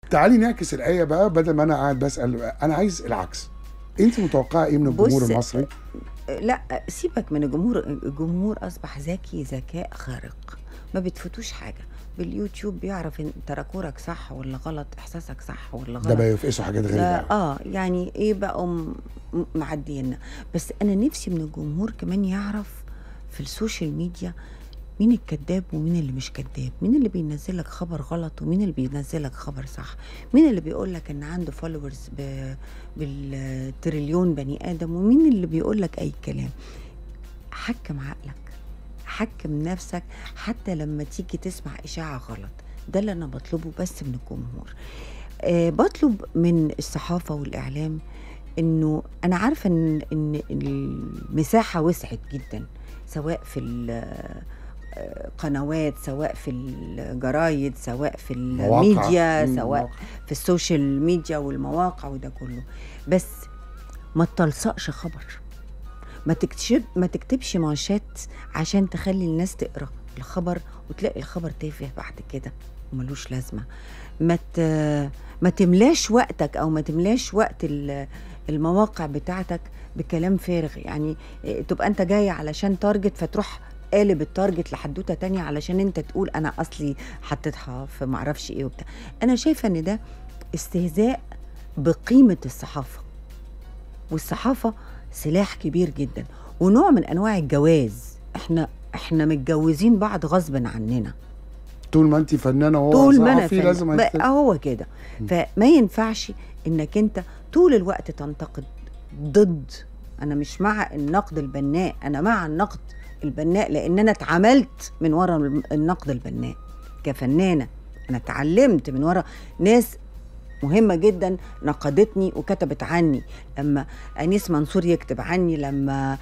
تعالي نعكس الآية بقى، بدل ما أنا قاعد بسأل أنا عايز العكس. أنت متوقعة إيه من الجمهور المصري؟ لا سيبك من الجمهور أصبح ذكي ذكاء خارق، ما بتفوتوش حاجة. باليوتيوب بيعرف انت راكورك صح ولا غلط، احساسك صح ولا غلط. ده بقى يفقسوا حاجات غريبة. يعني ايه بقوا معدينا. بس انا نفسي من الجمهور كمان يعرف في السوشيال ميديا مين الكذاب ومين اللي مش كذاب، مين اللي بينزل لك خبر غلط ومين اللي بينزل لك خبر صح، مين اللي بيقول لك ان عنده فولورز بالتريليون بني ادم ومين اللي بيقول لك اي كلام. حكم عقلك، حكم نفسك، حتى لما تيجي تسمع إشاعة غلط. ده اللي أنا بطلبه بس من الجمهور. بطلب من الصحافة والإعلام إنه أنا عارفة إن المساحة وسعت جدا، سواء في القنوات، سواء في الجرايد، سواء في الميديا، سواء في السوشيال ميديا والمواقع وده كله. بس ما تلصقش خبر، ما تكتبش مانشات عشان تخلي الناس تقرا الخبر وتلاقي الخبر تافه بعد كده وملوش لازمه. ما تملاش وقتك او ما تملاش وقت المواقع بتاعتك بكلام فارغ. يعني تبقى انت جاي علشان تارجت فتروح قالب التارجت لحدوته تانية علشان انت تقول انا اصلي حطيتها في معرفش ايه وبتاع. انا شايفه ان ده استهزاء بقيمه الصحافه، والصحافه سلاح كبير جدا ونوع من انواع الجواز. احنا متجوزين بعض غصب عننا. طول ما انت فنانه وهو صحفي لازم هو كده. فما ينفعش انك انت طول الوقت تنتقد ضد. انا مش مع النقد البناء، انا مع النقد البناء لان انا اتعاملت من ورا النقد البناء كفنانه. انا اتعلمت من ورا ناس مهمة جدا نقدتني وكتبت عني. لما أنيس منصور يكتب عني، لما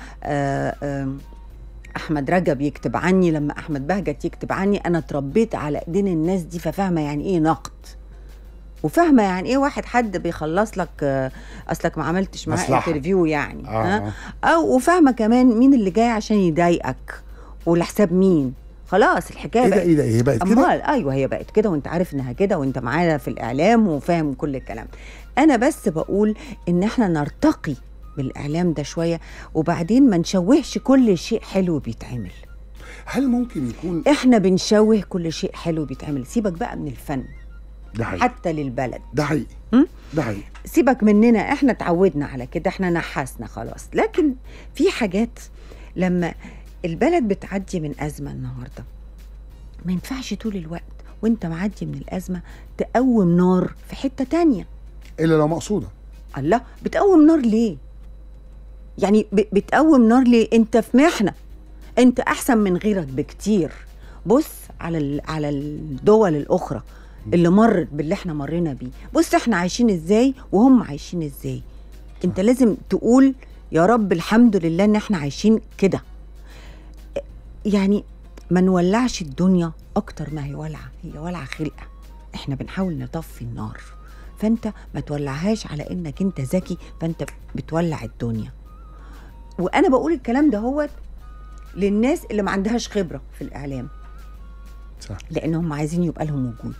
أحمد رجب يكتب عني، لما أحمد بهجت يكتب عني، أنا اتربيت على إيدين الناس دي، ففاهمة يعني إيه نقد، وفاهمة يعني إيه حد بيخلص لك أصلك ما عملتش معاه انترفيو يعني. وفاهمة كمان مين اللي جاي عشان يضايقك ولحساب مين. خلاص الحكايه ايه ده هي بقت كده. ايوه هي بقت كده، وانت عارف انها كده، وانت معانا في الاعلام وفاهم كل الكلام. انا بس بقول ان احنا نرتقي بالاعلام ده شويه، وبعدين ما نشوهش كل شيء حلو بيتعمل. هل ممكن يكون احنا بنشوه كل شيء حلو بيتعمل؟ سيبك بقى من الفن، ده حقيقي. حتى للبلد ده حقيقي. ده حقيقي. سيبك مننا، احنا اتعودنا على كده، احنا نحاسنا خلاص. لكن في حاجات لما البلد بتعدي من أزمة النهاردة، ما ينفعش طول الوقت وانت معدي من الأزمة تقوم نار في حتة تانية إلا لو مقصودة. الله، بتقوم نار ليه؟ يعني بتقوم نار ليه؟ انت في محنة، انت أحسن من غيرك بكتير. بص على الدول الأخرى اللي مرت باللي احنا مرينا بيه، بص احنا عايشين ازاي وهم عايشين ازاي. انت لازم تقول يا رب الحمد لله ان احنا عايشين كده. يعني ما نولعش الدنيا اكتر ما هي ولعه، هي ولعه خلقه، احنا بنحاول نطفي النار. فانت ما تولعهاش على انك انت ذكي فانت بتولع الدنيا. وانا بقول الكلام ده هو للناس اللي ما عندهاش خبره في الاعلام، صح. لانهم عايزين يبقى لهم وجود.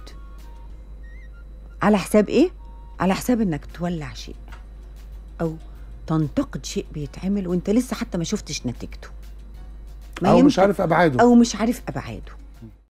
على حساب ايه؟ على حساب انك تولع شيء او تنتقد شيء بيتعمل وانت لسه حتى ما شفتش نتيجته، او مش عارف ابعاده، او مش عارف ابعاده.